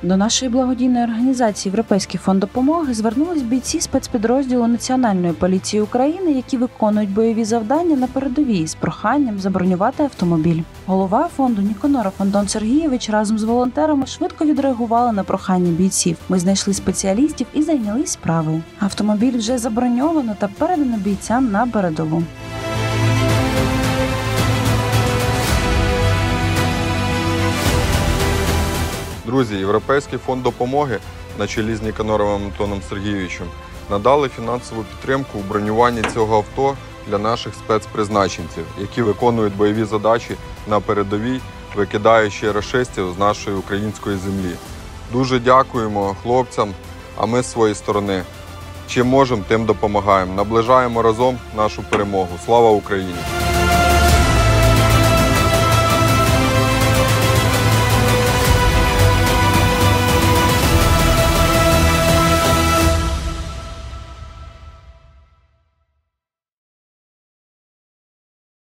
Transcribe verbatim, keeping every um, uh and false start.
До нашої благодійної організації «Європейський фонд допомоги» звернулись бійці спецпідрозділу Національної поліції України, які виконують бойові завдання на передовій з проханням забронювати автомобіль. Голова фонду Ніконоров Антон Сергійович разом з волонтерами швидко відреагували на прохання бійців. Ми знайшли спеціалістів і зайнялись справою. Автомобіль вже заброньовано та передано бійцям на передову. Друзі, Європейський фонд допомоги на чолі з Ніконоровим Антоном Сергійовичем надали фінансову підтримку у бронюванні цього авто для наших спецпризначенців, які виконують бойові задачі на передовій, викидаючи рашистів з нашої української землі. Дуже дякуємо хлопцям, а ми з своєї сторони чим можемо, тим допомагаємо. Наближаємо разом нашу перемогу. Слава Україні!